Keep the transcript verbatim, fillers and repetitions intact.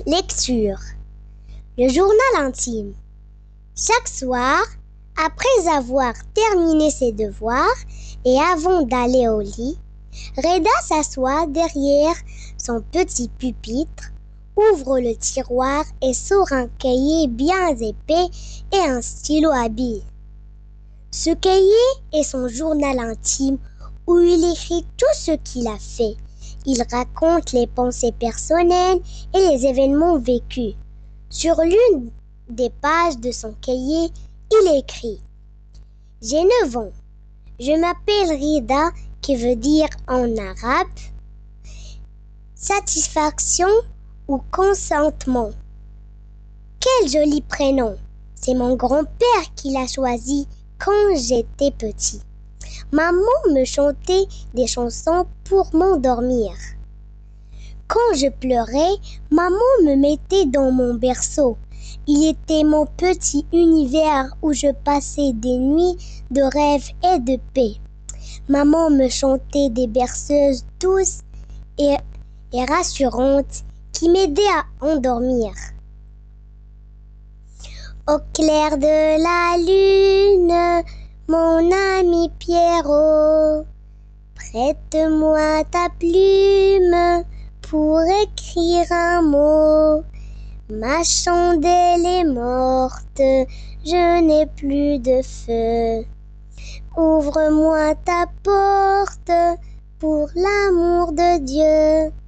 Lecture. Le journal intime. Chaque soir, après avoir terminé ses devoirs et avant d'aller au lit, Reda s'assoit derrière son petit pupitre, ouvre le tiroir et sort un cahier bien épais et un stylo à billes. Ce cahier est son journal intime où il écrit tout ce qu'il a fait. Il raconte les pensées personnelles et les événements vécus. Sur l'une des pages de son cahier, il écrit « J'ai neuf ans. Je m'appelle Rida, qui veut dire en arabe satisfaction ou consentement. Quel joli prénom! C'est mon grand-père qui l'a choisi quand j'étais petit. Maman me chantait des chansons pour m'endormir. Quand je pleurais, maman me mettait dans mon berceau. Il était mon petit univers où je passais des nuits de rêve et de paix. Maman me chantait des berceuses douces et, et rassurantes qui m'aidaient à endormir. Au clair de la lune, mon ami Pierrot, prête-moi ta plume pour écrire un mot. Ma chandelle est morte, je n'ai plus de feu. Ouvre-moi ta porte pour l'amour de Dieu.